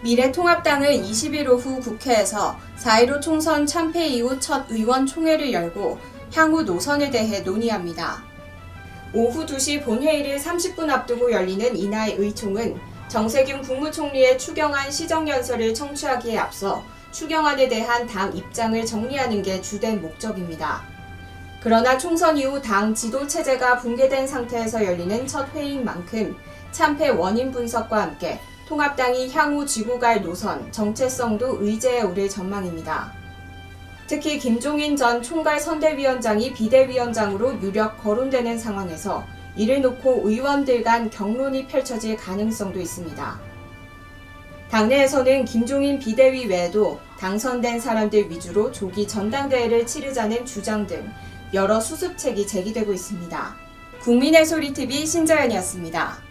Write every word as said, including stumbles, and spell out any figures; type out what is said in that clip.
미래통합당은 이십 일 오후 국회에서 사 일오 총선 참패 이후 첫 의원총회를 열고 향후 노선에 대해 논의합니다. 오후 두 시 본회의를 삼십 분 앞두고 열리는 이날 의총은 정세균 국무총리의 추경안 시정연설을 청취하기에 앞서 추경안에 대한 당 입장을 정리하는 게 주된 목적입니다. 그러나 총선 이후 당 지도체제가 붕괴된 상태에서 열리는 첫 회의인 만큼 참패 원인 분석과 함께 통합당이 향후 쥐고 갈 노선, 정체성도 의제에 오를 전망입니다. 특히 김종인 전 총괄 선대위원장이 비대위원장으로 유력 거론되는 상황에서 이를 놓고 의원들 간 격론이 펼쳐질 가능성도 있습니다. 당내에서는 김종인 비대위 외에도 당선된 사람들 위주로 조기 전당대회를 치르자는 주장 등 여러 수습책이 제기되고 있습니다. 국민의 소리 티비 신자연이었습니다.